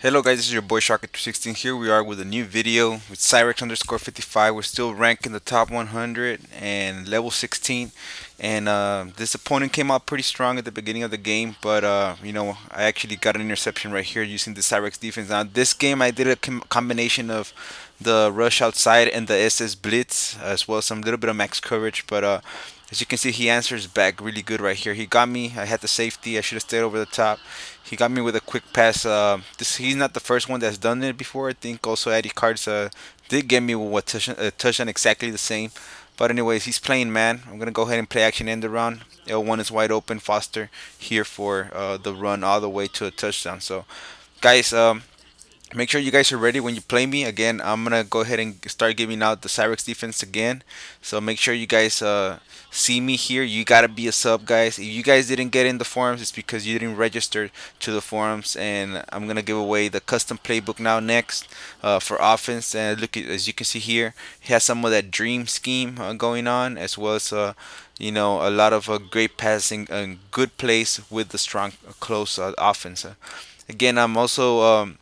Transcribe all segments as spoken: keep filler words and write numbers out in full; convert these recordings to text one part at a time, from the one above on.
Hello guys, this is your boy Shocker three sixteen. Here we are with a new video with Cyrex underscore fifty-five. We're still ranked in the top one hundred and level sixteen. And uh, this opponent came out pretty strong at the beginning of the game, but uh, you know, I actually got an interception right here using the Cyrex defense. Now this game I did a com combination of the rush outside and the S S blitz, as well as some little bit of max coverage, but uh, as you can see, he answers back really good right here. He got me. I had the safety. I should have stayed over the top. He got me with a quick pass. Uh, this he's not the first one that's done it before. I think also Eddie Cards uh, did get me with a touchdown, a touchdown exactly the same. But anyways, he's playing man. I'm gonna go ahead and play action end around. L one is wide open. Foster here for uh, the run all the way to a touchdown. So, guys, um, make sure you guys are ready when you play me. Again, I'm gonna go ahead and start giving out the Cyrex defense again. So make sure you guys uh, see me here. You gotta be a sub, guys. If you guys didn't get in the forums, it's because you didn't register to the forums. And I'm gonna give away the custom playbook now next uh, for offense. And look, at, as you can see here, he has some of that dream scheme uh, going on, as well as uh, you know, a lot of uh, great passing and good plays with the strong uh, close uh, offense. Uh, again, I'm also um,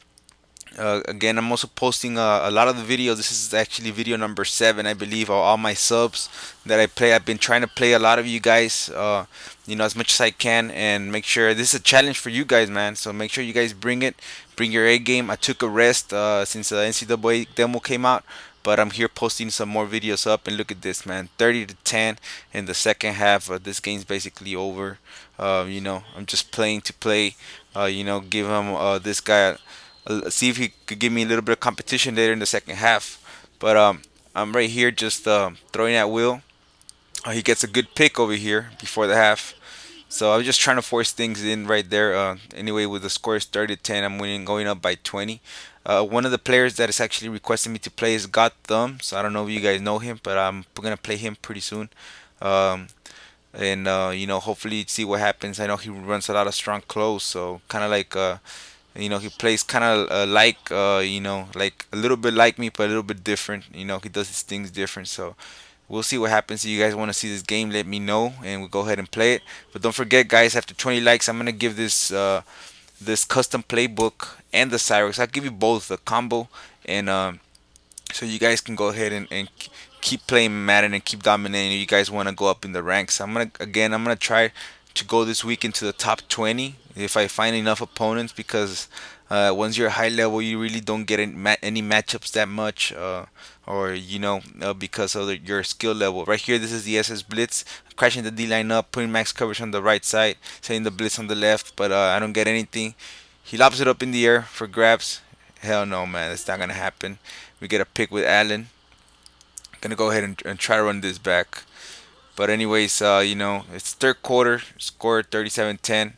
uh, again, I'm also posting uh, a lot of the videos. This is actually video number seven, I believe, of all my subs that I play. I've been trying to play a lot of you guys, uh, you know, as much as I can, and make sure this is a challenge for you guys, man. So make sure you guys bring it, bring your A game. I took a rest uh, since the N C double A demo came out, but I'm here posting some more videos up. And look at this, man, thirty to ten in the second half. Uh, this game's basically over. Uh, you know, I'm just playing to play. Uh, you know, give him uh, this guy. Uh, see if he could give me a little bit of competition later in the second half. But um, I'm right here just uh, throwing at will. Uh, he gets a good pick over here before the half. So I was just trying to force things in right there. Uh, anyway, with the score is thirty to ten, I'm winning, going up by twenty. Uh, one of the players that is actually requesting me to play is Got Thumb. So I don't know if you guys know him, but I'm gonna play him pretty soon. Um, and uh, you know, hopefully see what happens. I know he runs a lot of strong close, so kind of like uh, you know, he plays kind of uh, like uh, you know, like a little bit like me, but a little bit different. You know, he does his things different. So we'll see what happens. If you guys want to see this game, let me know, and we'll go ahead and play it. But don't forget, guys, after twenty likes, I'm gonna give this uh, this custom playbook and the Cyrex. I'll give you both the combo, and um, so you guys can go ahead and, and keep playing Madden and keep dominating. If you guys want to go up in the ranks, I'm gonna again, I'm gonna try to go this week into the top twenty if I find enough opponents, because uh, once you're high level, you really don't get any, ma any matchups that much, uh, or you know, uh, because of the, your skill level. Right here, this is the S S blitz, crashing the D line up, putting max coverage on the right side, setting the blitz on the left, but uh, I don't get anything. He lobs it up in the air for grabs. Hell no, man, that's not gonna happen. We get a pick with Allen. Gonna go ahead and, and try to run this back. But anyways, uh, you know, it's third quarter, score thirty-seven ten.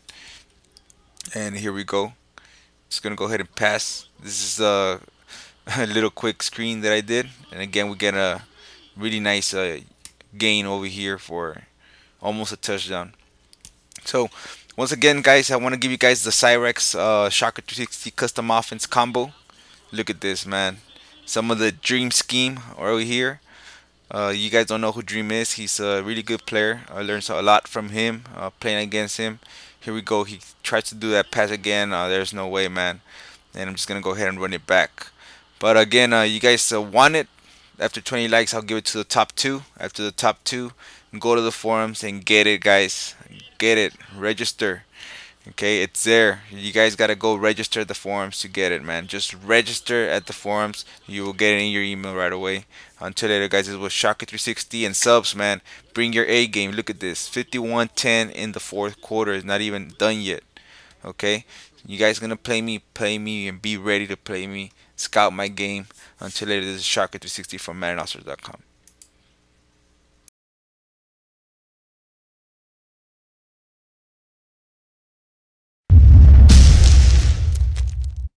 And here we go. Just gonna go ahead and pass. This is uh, a little quick screen that I did. And again, we get a really nice uh, gain over here for almost a touchdown. So once again, guys, I want to give you guys the Cyrex uh, Shocker three sixty custom offense combo. Look at this, man. Some of the dream scheme over here. Uh, you guys don't know who Dream is. He's a really good player. I learned a lot from him uh, playing against him. Here we go. He tries to do that pass again. Uh, there's no way, man. And I'm just going to go ahead and run it back. But again, uh, you guys uh, want it. After twenty likes, I'll give it to the top two. After the top two, go to the forums and get it, guys. Get it. Register. Okay, it's there. You guys gotta go register at the forums to get it, man. Just register at the forums. You will get it in your email right away. Until later, guys, this was Shocker three sixty, and subs, man. Bring your A game. Look at this, fifty-one ten in the fourth quarter. It's not even done yet. Okay, you guys gonna play me? Play me and be ready to play me. Scout my game. Until later, this is Shocker three sixty from Madden Officers dot com.